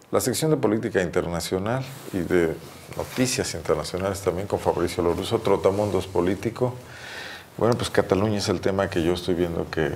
la sección de política internacional y de noticias internacionales también con Fabricio Lorusso, Trotamundos Político. Bueno, pues Cataluña es el tema que yo estoy viendo que,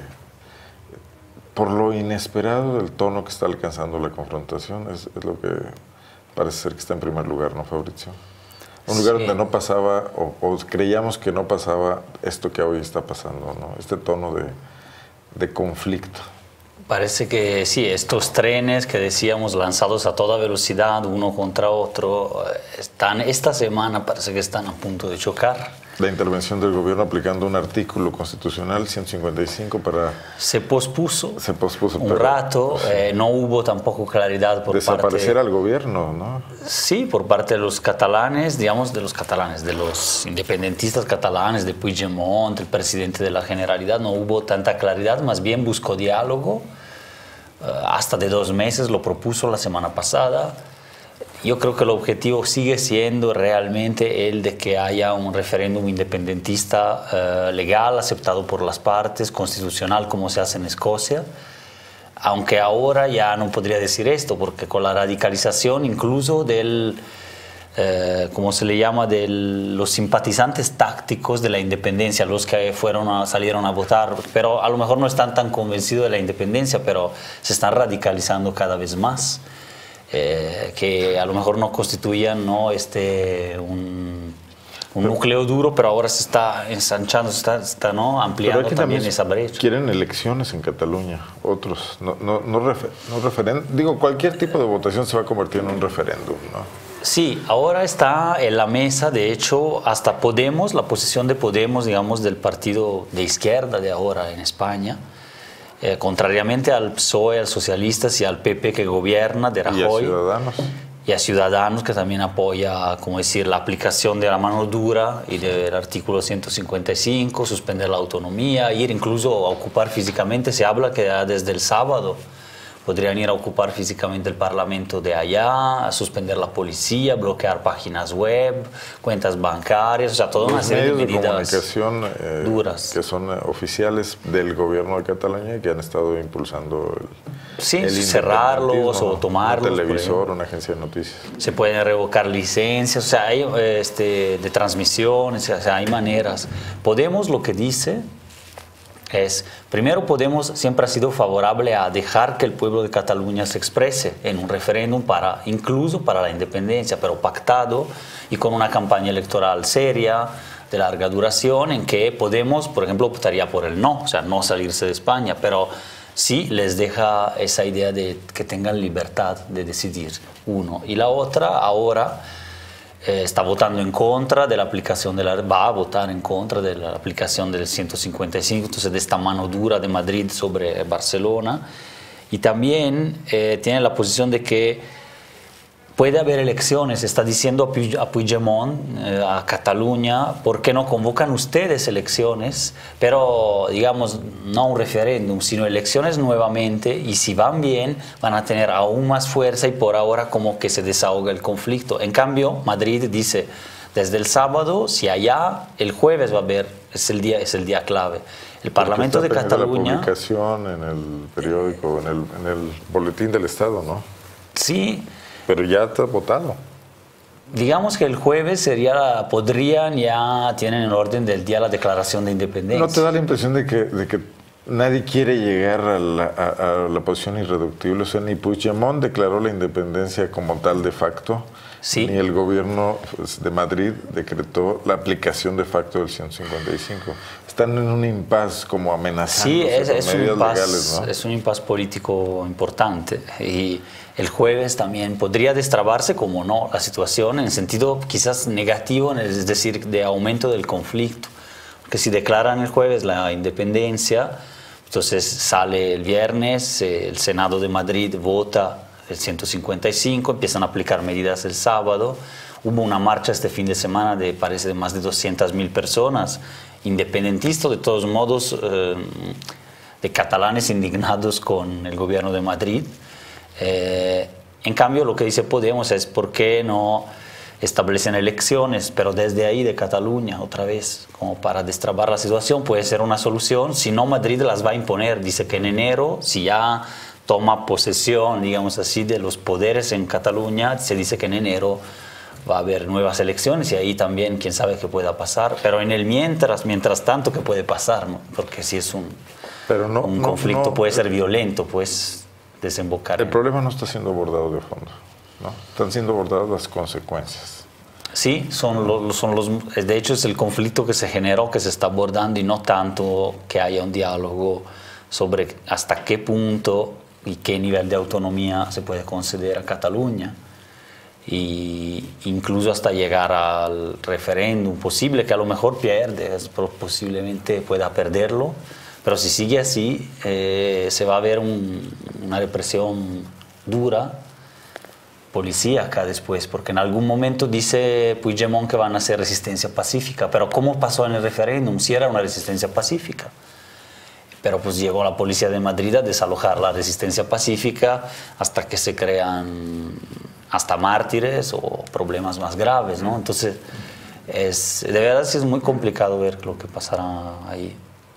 por lo inesperado del tono que está alcanzando la confrontación, es lo que parece ser que está en primer lugar, ¿no, Fabricio? Un lugar donde no pasaba, o creíamos que no pasaba esto que hoy está pasando, ¿no? Este tono de conflicto. Parece que sí, estos trenes que decíamos lanzados a toda velocidad, uno contra otro, esta semana parece que están a punto de chocar. La intervención del gobierno aplicando un artículo constitucional 155 para... Se pospuso un pero, rato, sí. No hubo tampoco claridad por desaparecer al gobierno, ¿no? Sí, por parte de los catalanes, digamos de los independentistas catalanes, de Puigdemont, el presidente de la Generalidad, no hubo tanta claridad, más bien buscó diálogo, hasta de 2 meses, lo propuso la semana pasada. Yo creo que el objetivo sigue siendo realmente el de que haya un referéndum independentista legal, aceptado por las partes, constitucional, como se hace en Escocia. Aunque ahora ya no podría decir esto, porque con la radicalización incluso del, ¿cómo se le llama?, de los simpatizantes tácticos de la independencia, los que salieron a votar, pero a lo mejor no están tan convencidos de la independencia, pero se están radicalizando cada vez más. Que a lo mejor no constituían, ¿no?, un núcleo duro, pero ahora se está ensanchando, está ¿no?, ampliando también esa brecha. Quieren elecciones en Cataluña, otros, no referéndum. Digo, cualquier tipo de votación se va a convertir en un referéndum, ¿no? Sí, ahora está en la mesa, de hecho, hasta Podemos, la posición de Podemos, digamos, del partido de izquierda de ahora en España, contrariamente al PSOE, al Socialistas y al PP que gobierna, de Rajoy. Y a Ciudadanos, que también apoya, como decir, la aplicación de la mano dura y del artículo 155, suspender la autonomía, ir incluso a ocupar físicamente. Se habla que desde el sábado podrían ir a ocupar físicamente el Parlamento de allá, a suspender la policía, bloquear páginas web, cuentas bancarias, o sea, toda una serie de medidas duras. Que son oficiales del gobierno de Cataluña y que han estado impulsando el cerrarlos o tomarlos. Un televisor, una agencia de noticias. Se pueden revocar licencias, o sea, hay de transmisiones, o sea, hay maneras. Podemos lo que dice es, primero, Podemos siempre ha sido favorable a dejar que el pueblo de Cataluña se exprese en un referéndum incluso para la independencia, pero pactado y con una campaña electoral seria, de larga duración, en que Podemos, por ejemplo, optaría por el no, o sea, no salirse de España, pero sí les deja esa idea de que tengan libertad de decidir, uno. Y la otra, ahora está votando en contra de la aplicación va a votar en contra de la aplicación del 155, entonces de esta mano dura de Madrid sobre Barcelona, y también tiene la posición de que puede haber elecciones. Está diciendo a Puigdemont, a Cataluña, ¿por qué no convocan ustedes elecciones? Pero, digamos, no un referéndum, sino elecciones nuevamente, y si van bien, van a tener aún más fuerza y por ahora como que se desahoga el conflicto. En cambio, Madrid dice, desde el sábado, si allá, el jueves va a haber, es el día clave. El Parlamento de Cataluña... La publicación en el periódico, en el boletín del Estado, ¿no? Sí. Pero ya está votado. Digamos que el jueves tienen en orden del día la declaración de independencia. ¿No te da la impresión de que nadie quiere llegar a la posición irreductible? O sea, ni Puigdemont declaró la independencia como tal de facto, sí, ni el gobierno de Madrid decretó la aplicación de facto del 155. Están en un impasse como amenazando con medidas legales, ¿no? Es un impasse político importante, y el jueves también podría destrabarse, como no, la situación en sentido quizás negativo, es decir, de aumento del conflicto. Porque si declaran el jueves la independencia, entonces sale el viernes, el Senado de Madrid vota el 155, empiezan a aplicar medidas el sábado. Hubo una marcha este fin de semana parece de más de 200.000 personas, independentistas, de todos modos, de catalanes indignados con el gobierno de Madrid. En cambio, lo que dice Podemos es ¿por qué no establecen elecciones, pero desde ahí de Cataluña otra vez, como para destrabar la situación? Puede ser una solución, si no Madrid las va a imponer. Dice que en enero, si ya toma posesión, digamos así, de los poderes en Cataluña, se dice que en enero va a haber nuevas elecciones y ahí también quién sabe qué pueda pasar. Pero en el mientras tanto, ¿qué puede pasar? ¿No? Porque si es un conflicto puede ser violento, pues desembocar. El problema no está siendo abordado de fondo, ¿no? Están siendo abordadas las consecuencias. Sí, de hecho es el conflicto que se generó, que se está abordando y no tanto que haya un diálogo sobre hasta qué punto y qué nivel de autonomía se puede conceder a Cataluña. Y incluso hasta llegar al referéndum posible, que a lo mejor pierde, posiblemente pueda perderlo, pero si sigue así se va a ver una represión dura, policíaca después, porque en algún momento dice Puigdemont que van a hacer resistencia pacífica, pero ¿cómo pasó en el referéndum? Si era una resistencia pacífica. Pero pues llegó la policía de Madrid a desalojar la resistencia pacífica hasta que se crean hasta mártires o problemas más graves, ¿no? Entonces, de verdad sí es muy complicado ver lo que pasará ahí.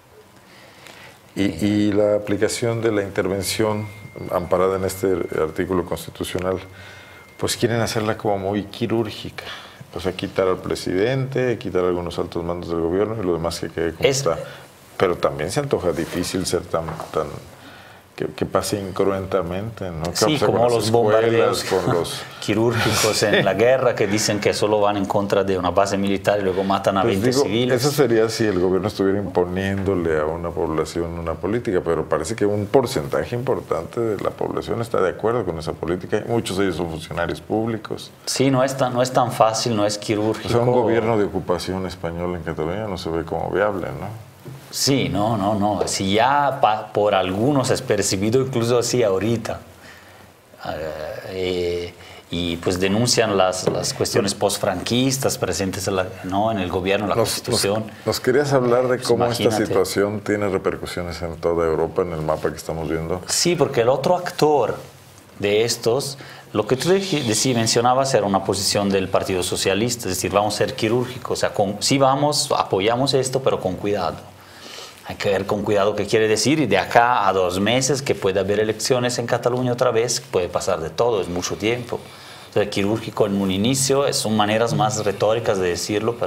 Y la aplicación de la intervención amparada en este artículo constitucional, pues quieren hacerla como muy quirúrgica. O sea, quitar al presidente, quitar algunos altos mandos del gobierno y lo demás que quede como está. Pero también se antoja difícil ser tan que pase incruentamente, ¿no? Sí, como los bombardeos con los quirúrgicos en la guerra, que dicen que solo van en contra de una base militar y luego matan a 20 civiles. Eso sería si el gobierno estuviera imponiéndole a una población una política, pero parece que un porcentaje importante de la población está de acuerdo con esa política. Muchos de ellos son funcionarios públicos. Sí, no es tan fácil, no es quirúrgico. O sea, un gobierno de ocupación española en Cataluña no se ve como viable, ¿no? Sí, no. Si ya por algunos es percibido incluso así ahorita. Y pues denuncian las cuestiones postfranquistas presentes en el gobierno, en la Constitución. Nos querías hablar de cómo esta situación tiene repercusiones en toda Europa, en el mapa que estamos viendo. Sí, porque el otro actor de estos, lo que tú mencionabas era una posición del Partido Socialista, es decir, vamos a ser quirúrgicos, o sea, sí apoyamos esto, pero con cuidado. Hay que ver con cuidado qué quiere decir, y de acá a 2 meses que puede haber elecciones en Cataluña otra vez, puede pasar de todo, es mucho tiempo. Entonces, quirúrgico en un inicio son maneras más retóricas de decirlo,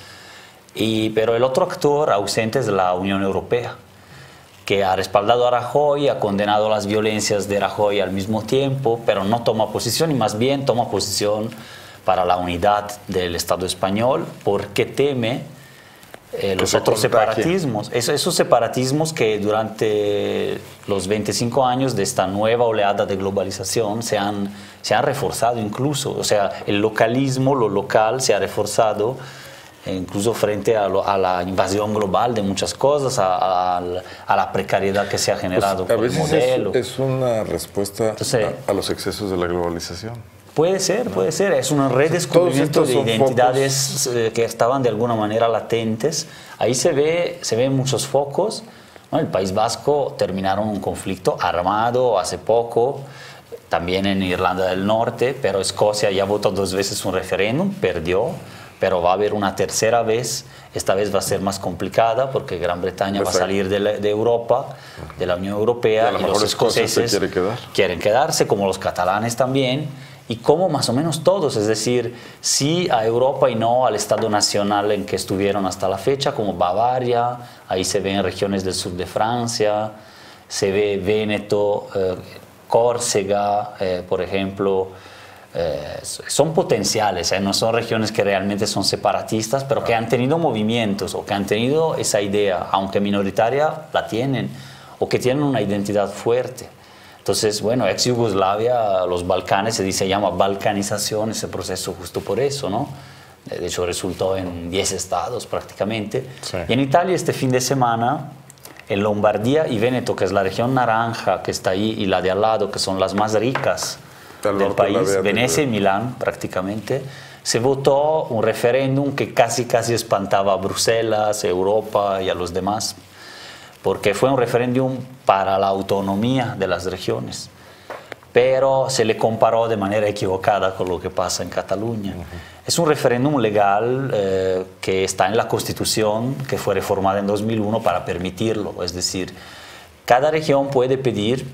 pero el otro actor ausente es la Unión Europea, que ha respaldado a Rajoy, ha condenado las violencias de Rajoy al mismo tiempo, pero no toma posición, y más bien toma posición para la unidad del Estado español, porque teme los otros separatismos, esos separatismos que durante los 25 años de esta nueva oleada de globalización se han reforzado incluso. O sea, el localismo, lo local se ha reforzado incluso frente a la invasión global de muchas cosas, a la precariedad que se ha generado pues, por el modelo. Es una respuesta a los excesos de la globalización. Puede ser, es un redescubrimiento de identidades que estaban de alguna manera latentes. Ahí se ven muchos focos, ¿no? El País Vasco terminaron un conflicto armado hace poco, también en Irlanda del Norte, pero Escocia ya votó 2 veces un referéndum, perdió, pero va a haber una tercera vez. Esta vez va a ser más complicada porque Gran Bretaña va a salir de Europa, de la Unión Europea, y los escoceses quieren quedarse, como los catalanes también. Y como más o menos todos, es decir, sí a Europa y no al Estado Nacional en que estuvieron hasta la fecha, como Bavaria, ahí se ven regiones del sur de Francia, se ve Véneto, Córcega, por ejemplo, son potenciales, no son regiones que realmente son separatistas, pero que han tenido movimientos o que han tenido esa idea, aunque minoritaria, la tienen, o que tienen una identidad fuerte. Entonces, bueno, ex Yugoslavia, los Balcanes, se llama balcanización ese proceso justo por eso, ¿no? De hecho, resultó en 10 estados prácticamente. Sí. Y en Italia este fin de semana, en Lombardía y Véneto, que es la región naranja que está ahí, y la de al lado, que son las más ricas del país, Venecia y Milán prácticamente, se votó un referéndum que casi espantaba a Bruselas, Europa y a los demás, porque fue un referéndum para la autonomía de las regiones, pero se le comparó de manera equivocada con lo que pasa en Cataluña. Es un referéndum legal que está en la Constitución, que fue reformada en 2001 para permitirlo, es decir, Cada región puede pedir,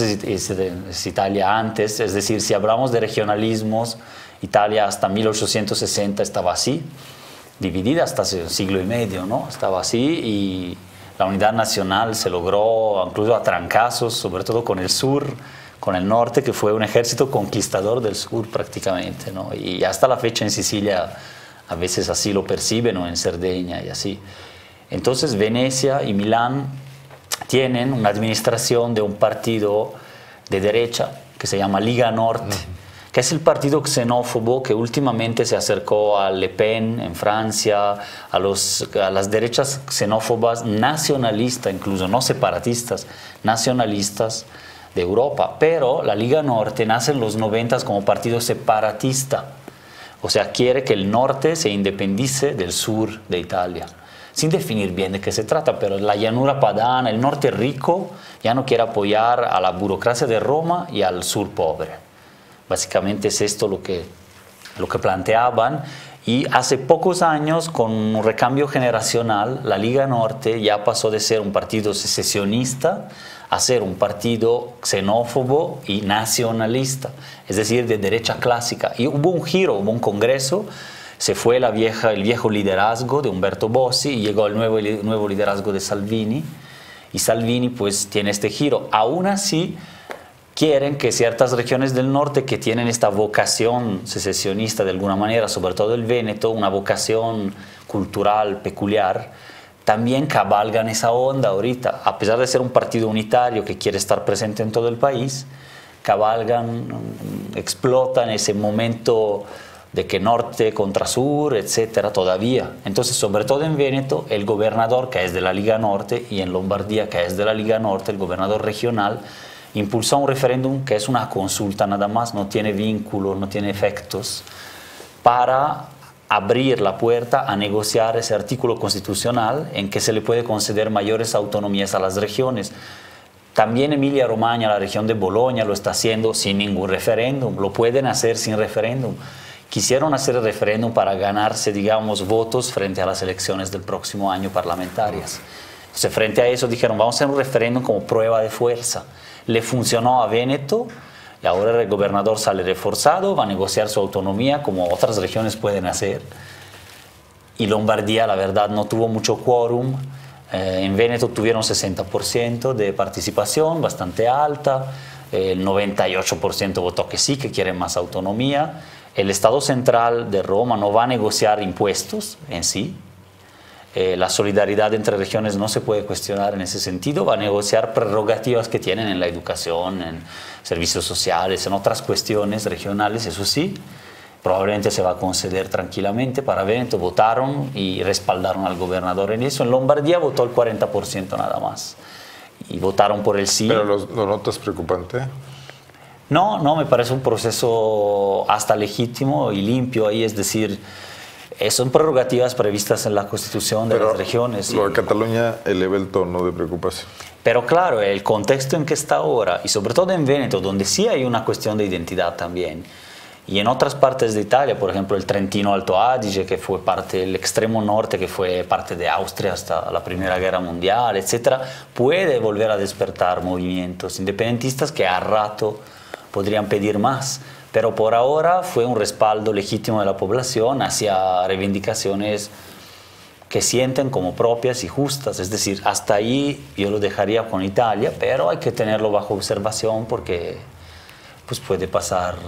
es Italia antes, es decir, si hablamos de regionalismos, Italia hasta 1860 estaba así, dividida hasta hace un siglo y medio, ¿no? Estaba así y la unidad nacional se logró incluso a trancazos, sobre todo con el sur, con el norte, que fue un ejército conquistador del sur prácticamente, ¿no? Y hasta la fecha en Sicilia a veces así lo perciben, o en Cerdeña y así. Entonces Venecia y Milán tienen una administración de un partido de derecha que se llama Liga Norte, que es el partido xenófobo que últimamente se acercó a Le Pen en Francia, a las derechas xenófobas nacionalistas, incluso no separatistas, nacionalistas de Europa. Pero la Liga Norte nace en los 90 como partido separatista, o sea, quiere que el norte se independice del sur de Italia, sin definir bien de qué se trata, pero la llanura padana, el norte rico, ya no quiere apoyar a la burocracia de Roma y al sur pobre. Básicamente es esto lo que planteaban, y hace pocos años, con un recambio generacional, la Liga Norte ya pasó de ser un partido secesionista a ser un partido xenófobo y nacionalista, es decir, de derecha clásica. Y hubo un giro, hubo un congreso, se fue el viejo liderazgo de Umberto Bossi y llegó el nuevo liderazgo de Salvini, y Salvini pues tiene este giro. Aún así, quieren que ciertas regiones del norte que tienen esta vocación secesionista de alguna manera, sobre todo el Véneto, una vocación cultural peculiar, también cabalgan esa onda ahorita. A pesar de ser un partido unitario que quiere estar presente en todo el país, cabalgan, explotan ese momento de que norte contra sur, etcétera, todavía. Entonces, sobre todo en Véneto, el gobernador, que es de la Liga Norte, y en Lombardía, que es de la Liga Norte, el gobernador regional, impulsó un referéndum que es una consulta nada más, no tiene vínculo, no tiene efectos, para abrir la puerta a negociar ese artículo constitucional en que se le puede conceder mayores autonomías a las regiones. También Emilia-Romagna, la región de Bolonia, lo está haciendo sin ningún referéndum, lo pueden hacer sin referéndum. Quisieron hacer el referéndum para ganarse, digamos, votos frente a las elecciones del próximo año parlamentarias. Entonces, frente a eso dijeron, vamos a hacer un referéndum como prueba de fuerza. Le funcionó a Véneto, y ahora el gobernador sale reforzado, va a negociar su autonomía como otras regiones pueden hacer. Y Lombardía, la verdad, no tuvo mucho quórum. En Véneto tuvieron 60% de participación, bastante alta. El 98% votó que sí, que quieren más autonomía. El Estado central de Roma no va a negociar impuestos en sí. La solidaridad entre regiones no se puede cuestionar en ese sentido, va a negociar prerrogativas que tienen en la educación, en servicios sociales, en otras cuestiones regionales, eso sí, probablemente se va a conceder tranquilamente. Para Veneto votaron y respaldaron al gobernador en eso. En Lombardía votó el 40% nada más, y votaron por el sí. ¿Pero lo notas preocupante? No, no, me parece un proceso hasta legítimo y limpio ahí, es decir, son prerrogativas previstas en la Constitución de las regiones. Lo de Cataluña eleva el tono de preocupación. Pero claro, el contexto en que está ahora, y sobre todo en Véneto, donde sí hay una cuestión de identidad también, y en otras partes de Italia, por ejemplo el Trentino Alto Adige, que fue parte del extremo norte, que fue parte de Austria hasta la Primera Guerra Mundial, etcétera, puede volver a despertar movimientos independentistas que a rato podrían pedir más. Pero por ahora fue un respaldo legítimo de la población hacia reivindicaciones que sienten como propias y justas. Es decir, hasta ahí yo lo dejaría con Italia, pero hay que tenerlo bajo observación porque pues puede pasar,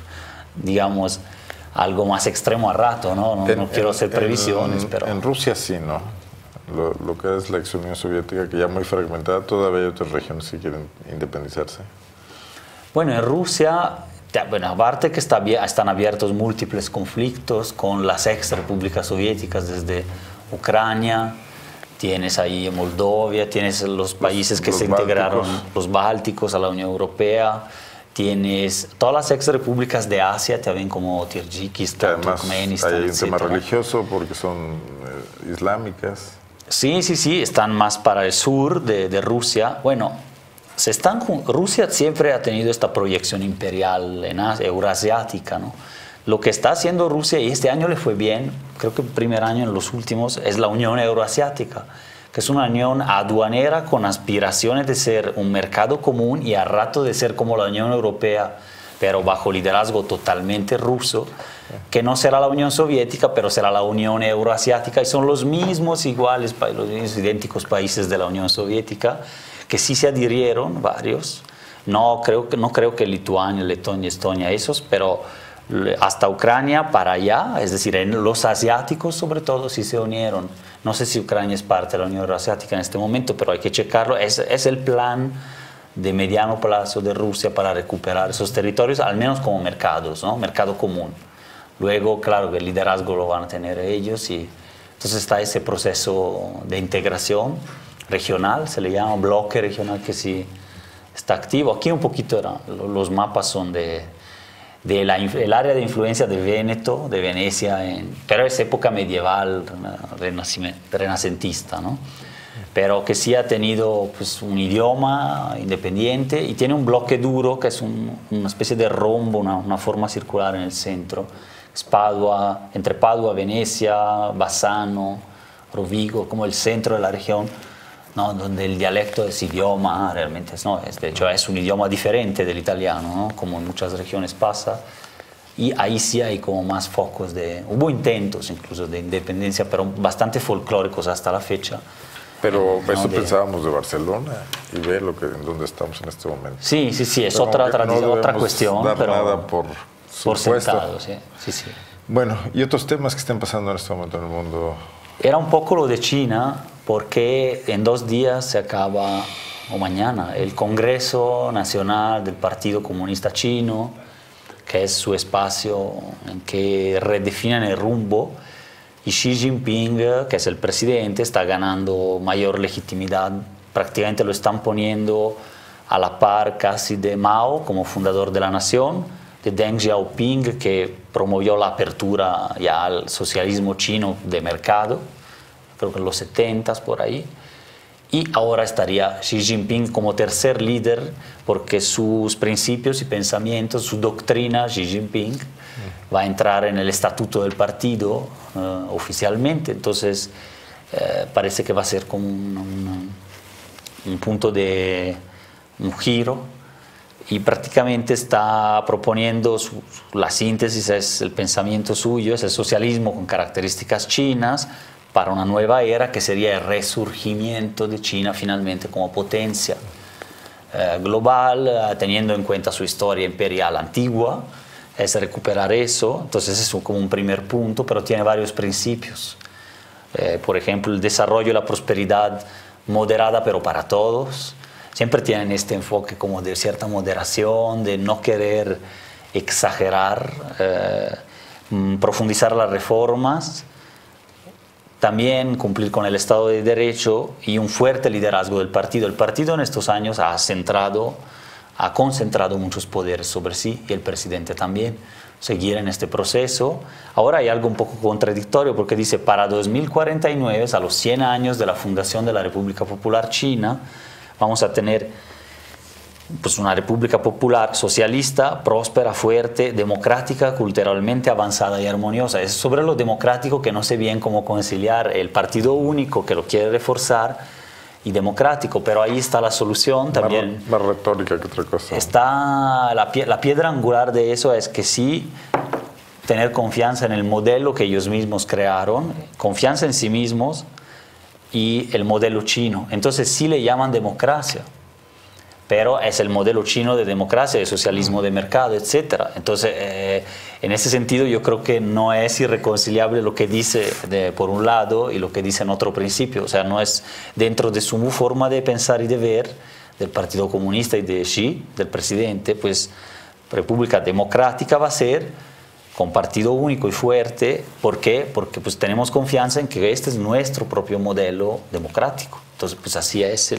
digamos, algo más extremo a rato, ¿no? No quiero hacer previsiones, pero... En Rusia sí, ¿no? Lo que es la ex Unión Soviética, que ya muy fragmentada, todavía hay otras regiones que quieren independizarse. Bueno, en Rusia... Bueno, aparte que están abiertos múltiples conflictos con las ex repúblicas soviéticas, desde Ucrania, tienes ahí Moldovia, tienes los países que se integraron, los bálticos, a la Unión Europea, tienes todas las ex repúblicas de Asia, también como Tayikistán, Turkmenistán, hay un tema religioso porque son islámicas. Sí, sí, sí, están más para el sur de Rusia. Bueno, Rusia siempre ha tenido esta proyección imperial euroasiática, ¿no? Lo que está haciendo Rusia, y este año le fue bien, creo que el primer año en los últimos, es la Unión Euroasiática. que es una unión aduanera con aspiraciones de ser un mercado común y a rato de ser como la Unión Europea, pero bajo liderazgo totalmente ruso, que no será la Unión Soviética, pero será la Unión Euroasiática, y son los mismos iguales, los mismos idénticos países de la Unión Soviética, que sí se adhirieron varios. No creo que Lituania, Letonia, Estonia, esos, pero hasta Ucrania para allá, es decir, los asiáticos sobre todo sí se unieron. No sé si Ucrania es parte de la Unión Euroasiática en este momento, pero hay que checarlo. Es el plan de mediano plazo de Rusia para recuperar esos territorios, al menos como mercados, ¿no? Mercado común. Luego, claro, que el liderazgo lo van a tener ellos y entonces está ese proceso de integración regional, se le llama bloque regional, que sí está activo. Aquí un poquito los mapas son el área de influencia de Véneto, de Venecia, pero es época medieval, renacentista, ¿no? Pero que sí ha tenido pues, un idioma independiente y tiene un bloque duro que es una especie de rombo, una forma circular en el centro. Es Padua, entre Padua, Venecia, Bassano, Rovigo, como el centro de la región, ¿no? Donde el dialecto es idioma, realmente de hecho es un idioma diferente del italiano, ¿no? Como en muchas regiones pasa. Y ahí sí hay como más focos hubo intentos incluso de independencia, pero bastante folclóricos hasta la fecha. Pero eso pensábamos de Barcelona y ve en dónde estamos en este momento. Sí, es pero otra tradición, no otra cuestión. Dar pero nada por sentado, sí. Bueno, ¿y otros temas que estén pasando en este momento en el mundo? Era un poco lo de China, porque en 2 días se acaba, o mañana, el Congreso Nacional del Partido Comunista Chino, que es su espacio en que redefinen el rumbo. Y Xi Jinping, que es el presidente, está ganando mayor legitimidad. Prácticamente lo están poniendo a la par casi de Mao como fundador de la nación, de Deng Xiaoping, que promovió la apertura ya al socialismo chino de mercado, creo que en los 70s por ahí. Y ahora estaría Xi Jinping como tercer líder, porque sus principios y pensamientos, su doctrina, Xi Jinping, va a entrar en el estatuto del partido oficialmente. Entonces parece que va a ser como un punto de un giro, y prácticamente está proponiendo la síntesis, es el pensamiento suyo, es el socialismo con características chinas para una nueva era que sería el resurgimiento de China finalmente como potencia global, teniendo en cuenta su historia imperial antigua. Es recuperar eso. Entonces es como un primer punto, pero tiene varios principios. Por ejemplo, el desarrollo y la prosperidad moderada, pero para todos. Siempre tienen este enfoque como de cierta moderación, de no querer exagerar, profundizar las reformas, también cumplir con el Estado de Derecho y un fuerte liderazgo del partido. El partido en estos años ha concentrado muchos poderes sobre sí, y el presidente también. Seguir en este proceso. Ahora hay algo un poco contradictorio, porque dice, para 2049, a los 100 años de la fundación de la República Popular China, vamos a tener pues, una República Popular socialista, próspera, fuerte, democrática, culturalmente avanzada y armoniosa. Es sobre lo democrático que no sé bien cómo conciliar el partido único, que lo quiere reforzar, y democrático, pero ahí está la solución también. Más retórica que otra cosa. Está la piedra angular de eso es que sí, tener confianza en el modelo que ellos mismos crearon, confianza en sí mismos y el modelo chino. Entonces sí le llaman democracia, pero es el modelo chino de democracia, de socialismo de mercado, etc. Entonces, en ese sentido, yo creo que no es irreconciliable lo que dice por un lado y lo que dice en otro principio. O sea, no es dentro de su forma de pensar y de ver del Partido Comunista y de Xi, del presidente, pues República Democrática va a ser con partido único y fuerte. ¿Por qué? Porque pues tenemos confianza en que este es nuestro propio modelo democrático. Entonces, pues así es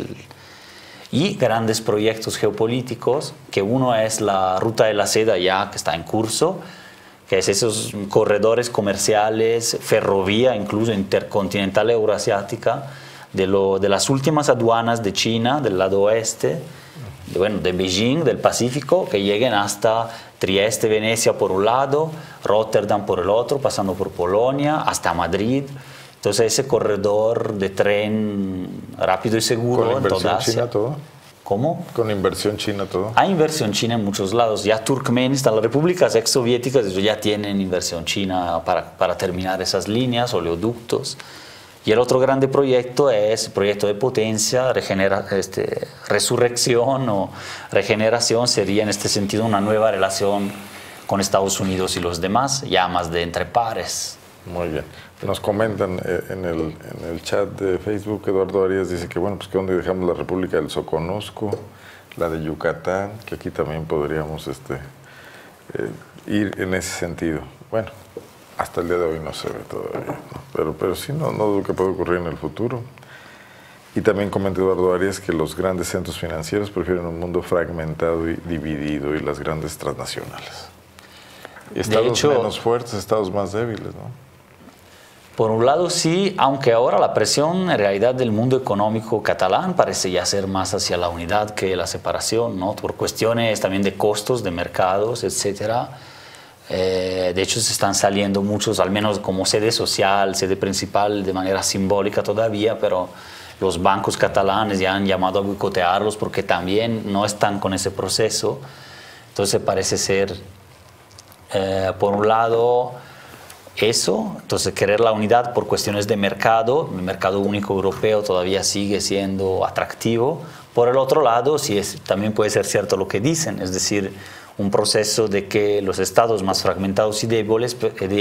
y grandes proyectos geopolíticos, que uno es la Ruta de la Seda ya que está en curso, que es esos corredores comerciales, ferrovía incluso intercontinental euroasiática, de las últimas aduanas de China, del lado oeste, de Beijing, del Pacífico, que lleguen hasta Trieste, Venecia por un lado, Rotterdam por el otro, pasando por Polonia, hasta Madrid, Entonces ese corredor de tren rápido y seguro ¿Con en toda inversión Asia. china todo? ¿Cómo? ¿Con inversión china todo? Hay inversión china en muchos lados. Ya Turkmenistán, las repúblicas exsoviéticas ya tienen inversión china para terminar esas líneas, oleoductos. Y el otro grande proyecto es el proyecto de potencia, resurrección o regeneración, sería en este sentido una nueva relación con Estados Unidos y los demás, ya más de entre pares. Muy bien. Nos comentan en el chat de Facebook, Eduardo Arias dice que bueno, pues que dónde dejamos la República del Soconusco, la de Yucatán, que aquí también podríamos ir en ese sentido. Bueno, hasta el día de hoy no se ve todavía, ¿no? Pero sí, no dudo que puede ocurrir en el futuro. Y también comenta Eduardo Arias que los grandes centros financieros prefieren un mundo fragmentado y dividido y las grandes transnacionales. Estados menos fuertes, estados más débiles, ¿no? Por un lado sí, aunque ahora la presión en realidad del mundo económico catalán parece ya ser más hacia la unidad que la separación, ¿no? Por cuestiones también de costos, de mercados, etcétera. De hecho se están saliendo muchos, al menos como sede social, sede principal de manera simbólica todavía, pero los bancos catalanes ya han llamado a boicotearlos porque también no están con ese proceso. Entonces parece ser, por un lado, eso, entonces querer la unidad por cuestiones de mercado, el mercado único europeo todavía sigue siendo atractivo. Por el otro lado, sí también puede ser cierto lo que dicen, es decir, un proceso de que los estados más fragmentados y débiles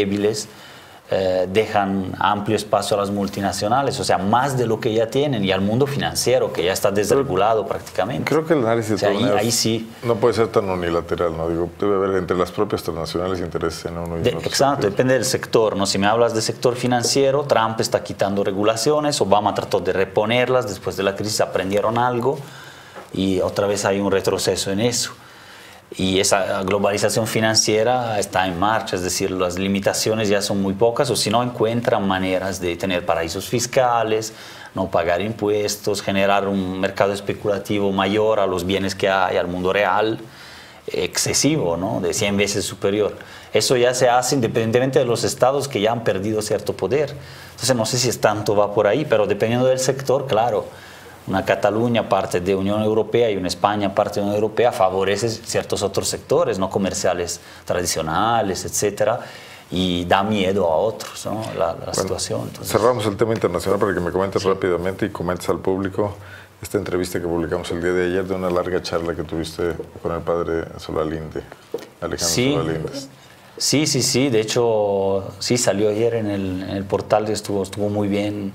dejan amplio espacio a las multinacionales, o sea, más de lo que ya tienen, y al mundo financiero, que ya está desregulado prácticamente. Creo que el análisis ahí sí no puede ser tan unilateral, ¿no? Digo, debe haber entre las propias transnacionales intereses en uno y en otro. Exacto, depende del sector, ¿no? Si me hablas de sector financiero, Trump está quitando regulaciones, Obama trató de reponerlas, después de la crisis aprendieron algo, y otra vez hay un retroceso en eso. Y esa globalización financiera está en marcha, es decir, las limitaciones ya son muy pocas, o si no encuentran maneras de tener paraísos fiscales, no pagar impuestos, generar un mercado especulativo mayor a los bienes que hay, al mundo real, excesivo, ¿no? De 100 veces superior. Eso ya se hace independientemente de los estados que ya han perdido cierto poder. Entonces no sé si es tanto va por ahí, pero dependiendo del sector, claro. Una Cataluña parte de Unión Europea y una España parte de Unión Europea favorece ciertos otros sectores no comerciales tradicionales, etcétera, y da miedo a otros, ¿no? la situación. Entonces, cerramos el tema internacional para que me comentes rápidamente y comentes al público esta entrevista que publicamos el día de ayer de una larga charla que tuviste con el padre Solalinde, Alejandro Solalinde. Sí, de hecho sí salió ayer en el portal, estuvo muy bien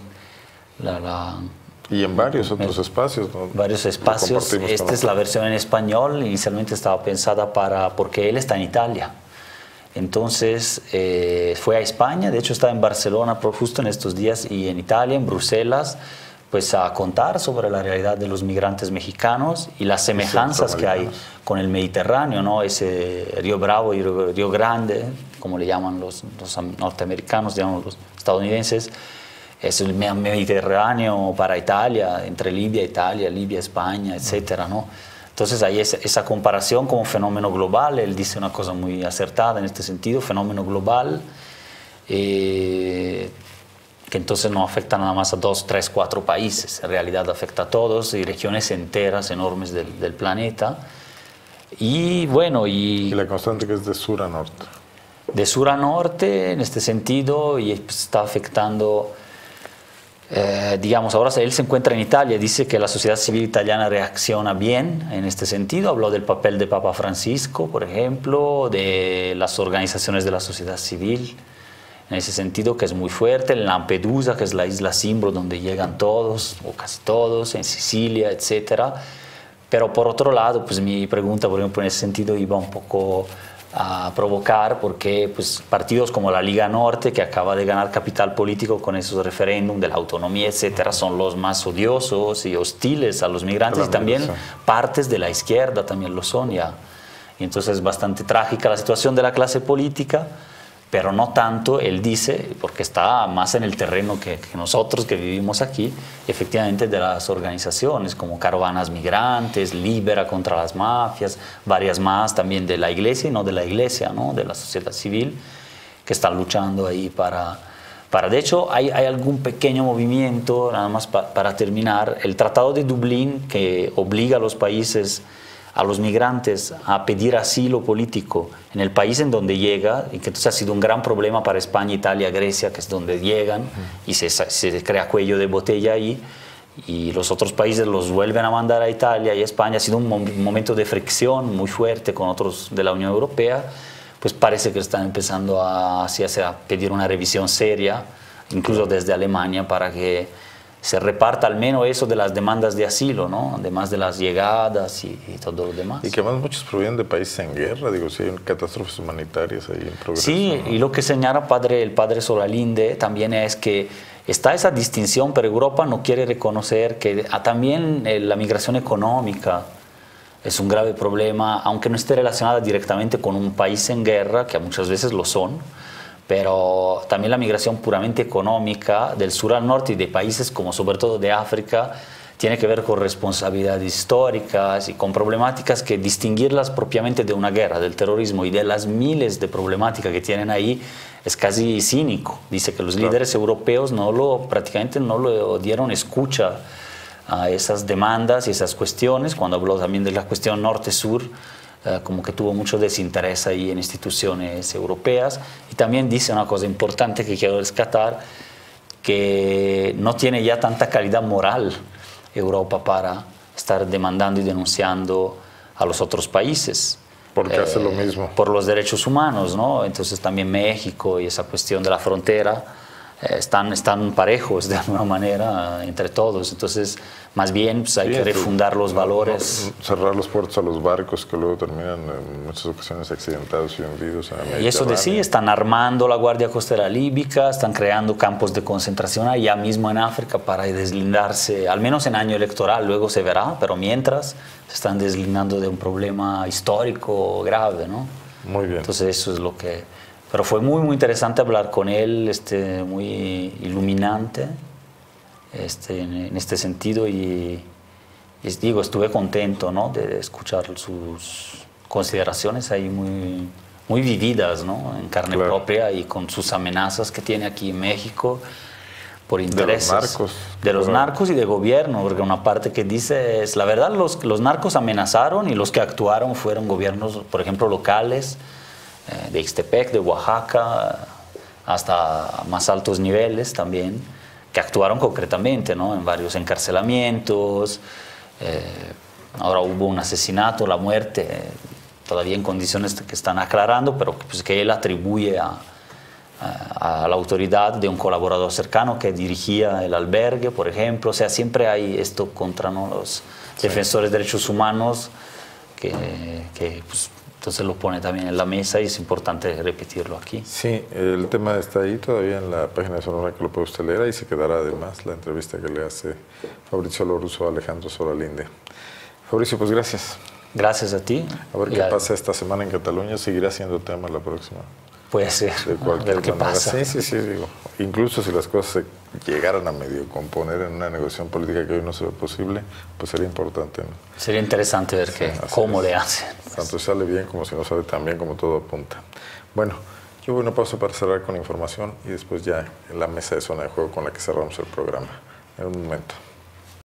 y en varios otros espacios, ¿no? Varios espacios. Esta es la versión en español. Inicialmente estaba pensada porque él está en Italia. Entonces fue a España, de hecho estaba en Barcelona justo en estos días, y en Italia, en Bruselas, pues a contar sobre la realidad de los migrantes mexicanos y las semejanzas que hay con el Mediterráneo, ¿no? Ese Río Bravo y Río Grande, como le llaman los norteamericanos, digamos los estadounidenses. Es el Mediterráneo para Italia, entre Libia, España, etcétera, ¿no? Entonces hay esa comparación como fenómeno global. Él dice una cosa muy acertada en este sentido, fenómeno global, que entonces no afecta nada más a 2, 3, 4 países, en realidad afecta a todos y regiones enteras enormes del planeta. Y bueno, y la constante que es de sur a norte. De sur a norte, en este sentido, y pues está afectando... digamos, ahora él se encuentra en Italia, dice que la sociedad civil italiana reacciona bien en este sentido, habló del papel de Papa Francisco, por ejemplo, de las organizaciones de la sociedad civil, en ese sentido que es muy fuerte, en Lampedusa, que es la isla símbolo donde llegan todos, o casi todos, en Sicilia, etcétera. Pero por otro lado, pues mi pregunta, por ejemplo, en ese sentido iba un poco a provocar, porque pues, partidos como la Liga Norte, que acaba de ganar capital político con esos referéndum de la autonomía, etcétera, son los más odiosos y hostiles a los migrantes, y también partes de la izquierda también lo son ya. Y entonces es bastante trágica la situación de la clase política, pero no tanto, él dice, porque está más en el terreno que nosotros que vivimos aquí, efectivamente de las organizaciones como Caravanas Migrantes, Libera contra las mafias, varias más también de la iglesia y no de la iglesia, ¿no? De la sociedad civil, que están luchando ahí para De hecho, hay algún pequeño movimiento, nada más para terminar, el Tratado de Dublín que obliga a los países, a los migrantes a pedir asilo político en el país en donde llega, y que entonces ha sido un gran problema para España, Italia, Grecia, que es donde llegan, y se crea cuello de botella ahí, y los otros países los vuelven a mandar a Italia y España. Ha sido un momento de fricción muy fuerte con otros de la Unión Europea. Pues parece que están empezando a pedir una revisión seria, incluso desde Alemania, para que se reparta al menos eso de las demandas de asilo, ¿no? Además de las llegadas y todo lo demás. Y que además muchos provienen de países en guerra, digo, si hay catástrofes humanitarias ahí en progreso. Sí, ¿no? Y lo que señala el padre Solalinde también es que está esa distinción, pero Europa no quiere reconocer que también la migración económica es un grave problema, aunque no esté relacionada directamente con un país en guerra, que muchas veces lo son, pero también la migración puramente económica del sur al norte y de países como sobre todo de África tiene que ver con responsabilidades históricas y con problemáticas que distinguirlas propiamente de una guerra, del terrorismo y de las miles de problemáticas que tienen ahí es casi cínico. Dice que los líderes europeos prácticamente no lo dieron escucha a esas demandas y esas cuestiones. Cuando habló también de la cuestión norte-sur, como que tuvo mucho desinterés ahí en instituciones europeas. Y también dice una cosa importante que quiero rescatar, que no tiene ya tanta calidad moral Europa para estar demandando y denunciando a los otros países. Porque hace lo mismo. Por los derechos humanos, ¿no? Entonces también México y esa cuestión de la frontera están parejos de alguna manera entre todos. Entonces, más bien pues, hay que refundar los valores. Cerrar los puertos a los barcos que luego terminan en muchas ocasiones accidentados y hundidos en el Mediterráneo. Y eso de sí, están armando la Guardia Costera Líbica, están creando campos de concentración allá mismo en África para deslindarse, al menos en año electoral, luego se verá, pero mientras se están deslindando de un problema histórico grave, ¿no? Muy bien. Entonces eso es lo que... Pero fue muy, muy interesante hablar con él, muy iluminante en este sentido y digo, estuve contento, ¿no? de escuchar sus consideraciones ahí muy, muy vividas, ¿no? En carne propia y con sus amenazas que tiene aquí en México por intereses. De los narcos y de gobierno, porque una parte que dice es, la verdad, los narcos amenazaron y los que actuaron fueron gobiernos, por ejemplo, locales, de Ixtepec, de Oaxaca, hasta más altos niveles también, que actuaron concretamente, ¿no? En varios encarcelamientos. Ahora hubo un asesinato, la muerte, todavía en condiciones que están aclarando, pero pues, que él atribuye a la autoridad de un colaborador cercano que dirigía el albergue, por ejemplo. O sea, siempre hay esto contra, ¿no? Los defensores de derechos humanos que pues, entonces lo pone también en la mesa y es importante repetirlo aquí. Sí, el tema está ahí todavía en la página de Sonora, que lo puede usted leer, y se quedará además la entrevista que le hace Fabricio Lorusso a Alejandro Solalinde. Fabricio, pues gracias. Gracias a ti. A ver qué pasa esta semana en Cataluña, seguirá siendo tema la próxima. Puede ser, de cualquier a ver qué manera. pasa. Sí, digo, incluso si las cosas se llegaran a medio componer en una negociación política que hoy no se ve posible, pues sería importante, ¿no? Sería interesante ver cómo le hacen. Tanto sale bien como si no sale tan bien como todo apunta. Bueno, yo voy a una pausa para cerrar con información y después ya en la mesa de zona de juego con la que cerramos el programa. En un momento.